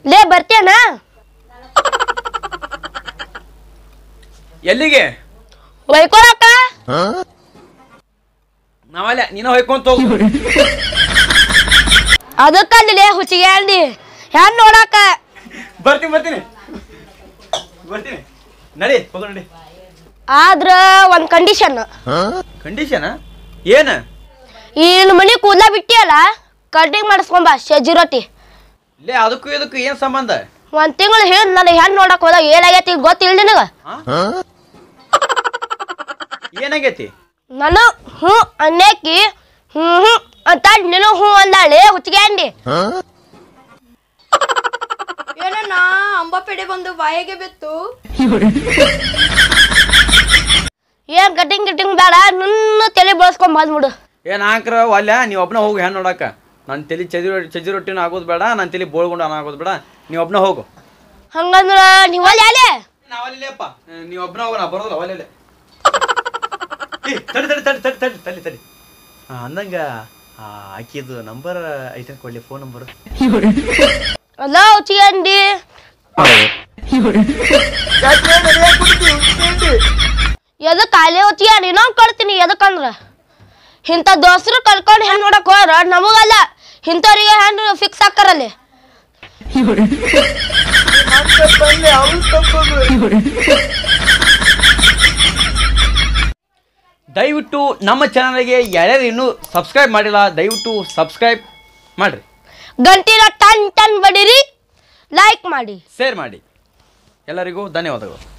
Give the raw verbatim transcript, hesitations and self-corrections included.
ಲೇ ಬರ್ತೇನ ಎಲ್ಲಿಗೆ ಒಯ್ಕೊಳಕ ನಾವಲ್ಲ ನೀನು ಹೊಯ್ಕೊಂತ ಹೋಗು ಅದಕ್ಕಲ್ಲಿ ಹುಚ್ಚಿಗೆ ಅಂದಿ ಹೆಣ್ ನೋಡಾಕ ಬರ್ತೀನಿ ಬರ್ತೀನಿ ಬರ್ತೀನಿ ನಡಿ ಹೋಗ ನಡಿ ಆದ್ರ ಒಂದ್ ಕಂಡೀಷನ್ ಕಂಡೀಷನ್ ಏನ ಇನ್ ಮನಿ ಕೂದ್ಲ ಬಿಟ್ಟಿಯಲ್ಲ ಕಟಿಂಗ್ ಮಾಡಿಸ್ಕೊಂಬ ಸಜ್ಜಿ ರೊಟ್ಟಿ ಲೇ ಅದಕ್ಕೂ ಇದಕ್ಕೂ ಏನ್ ಸಂಬಂಧ ಒಂದ್ ತಿಂಗಳು ಹೇಳಿ ನಾನು ಹೆಣ್ ನೋಡಕ್ ಹೋದಾಗ ಏನಾಗೈತಿ ಗೊತ್ತಿಲ್ಲ ನಿನಗ ಏನಾಗೈತಿ ನಾನು ಹ್ಞೂ ಅನ್ನೇಕಿ ಹ್ಮ್ ಹ್ಮ್ ಅಂತ ನೀನು ಹ್ಞೂ ಅಂದಾಳೆ ಹುಚ್ಚಿಗೆ ಅಂಡಿ ಏನಣ್ಣ ಅಂಬಾಪೇಡೆ ಬಂದು ಬಾಯಿಗೆ ಬಿತ್ತು ಏನ್ ಕಟಿಂಗ್ ಗಿಟಿಂಗ್ ಬೇಡ ನನ್ನ ತಲೆ ಬಳಸ್ಕೊಂಡ್ ಬಂದ್ಬಿಡು ಏನ್ ಹಾಕ್ರ ಅಲ್ಲ ನೀವ್ ಒಬ್ನ ಹೋಗು ಹೆಣ್ ನೋಡಾಕ ನನ್ ತಲಿ ಚಜಿ ಚಜಿ ರೊಟ್ಟಿನ ಆಗೋದು ಬೇಡ ನನ್ ತಲಿ ಬೋಳ್ಗೊಂಡು ಆಗೋದು ಬೇಡ ನೀವ್ ಒಬ್ನ ಹೋಗು ಹಂಗಂದ್ರ ನೀವ್ ಅಲ್ಲಿ ಅಲ್ಲೇ ನಾವಲ್ಲಿಪ್ಪ ನೀವ್ ಒಬ್ನ ಹೋಗೋಣ ಬರೋದಿಲ್ಲ ಒಲ್ಲೆ ತಡಿ ತಡಿ ತಡಿ ತಡಿ ತಡಿ ತಡಿ ತಡಿ ಅಂದಂಗ ಆಕಿದು ನಂಬರ್ ಐತೆ ಕೊಡ್ಲಿ ಫೋನ್ ನಂಬರ್ ಅಲ್ಲ ಹುಚ್ಚಿಗೆ ಅಂಡಿ ಎದಕ್ ಕಾಲೇ ಹುಚ್ಚಿಗೆ ಅಂಡಿ ಇನ್ನೊಂದ್ ಕೊಡ್ತೀನಿ ಎದಕ್ಕಂದ್ರ ಇಂಥ ದೋಸ್ತರು ಕಲ್ಕೊಂಡು ಹೆಣ್ ನೋಡಕ್ ಹೋದ್ರ ನಮಗಲ್ಲ ಇಂಥವ್ರಿಗೆ ಹೆಣ್ ಫಿಕ್ಸ್ ಹಾಕಾರಲ್ಲಿ ದಯವಿಟ್ಟು ನಮ್ಮ ಚಾನಲ್ಗೆ ಯಾರ್ಯಾರು ಇನ್ನೂ ಸಬ್ಸ್ಕ್ರೈಬ್ ಮಾಡಿಲ್ಲ ದಯವಿಟ್ಟು ಸಬ್ಸ್ಕ್ರೈಬ್ ಮಾಡ್ರಿ ಗಂಟಿನ ಟನ್ ಟನ್ ಬಡಿರಿ ಲೈಕ್ ಮಾಡಿ ಶೇರ್ ಮಾಡಿ ಎಲ್ಲರಿಗೂ ಧನ್ಯವಾದಗಳು